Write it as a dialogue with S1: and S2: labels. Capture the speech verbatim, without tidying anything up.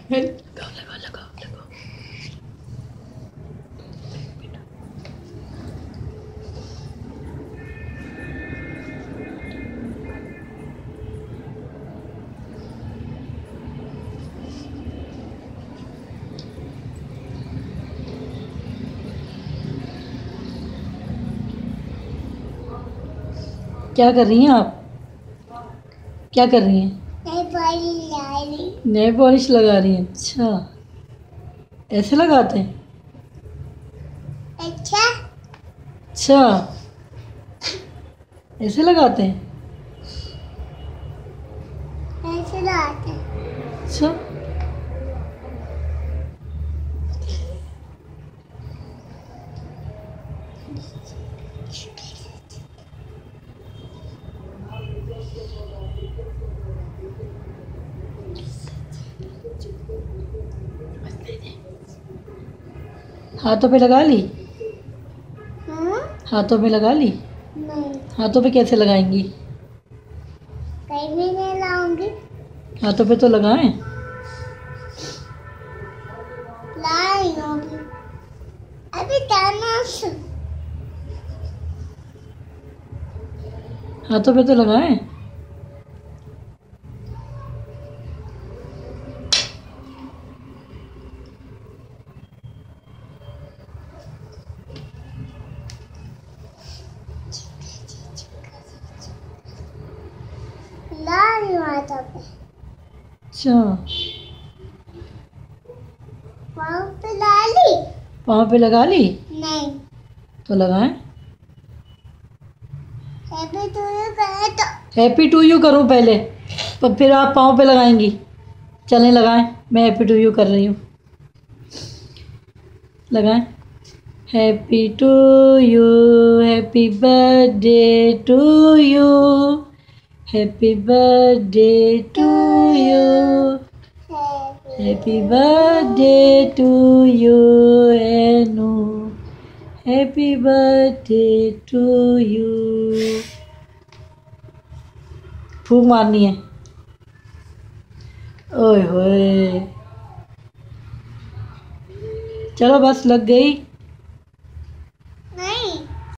S1: लगाओ लगाओ लगाओ लगाओ। क्या कर रही हैं आप? क्या कर रही हैं? नेल पॉलिश लगा रही हैं। अच्छा, ऐसे लगाते हैं?
S2: अच्छा
S1: अच्छा, ऐसे लगाते हैं?
S2: ऐसे लगाते हैं।
S1: अच्छा, हाथों पे लगा ली?
S2: हाँ?
S1: हाथों पे लगा ली?
S2: नहीं,
S1: हाथों पे कैसे लगाएंगी?
S2: कहीं भी नहीं लाऊंगी।
S1: हाथों पे तो लगाएं।
S2: लाई होगी अभी टाइम से।
S1: हाथों पे तो लगाएं।
S2: लाई हाथों पे।
S1: अच्छा,
S2: पाँव पे ला ली?
S1: पाँव पे लगा ली?
S2: नहीं,
S1: तो लगाएं।
S2: हैप्पी टू यू कहे तो।
S1: हैप्पी टू यू करूं पहले, तो फिर आप पाँव पे लगाएंगी। चलें लगाएं, मैं हैप्पी टू यू कर रही हूँ। लगाएं। Happy to you, happy birthday to you, happy birthday to you, happy birthday to you एनू, हैप्पी बर्थडे टू यू। फूंक मारनी है। ओए होए, चलो बस लग गई।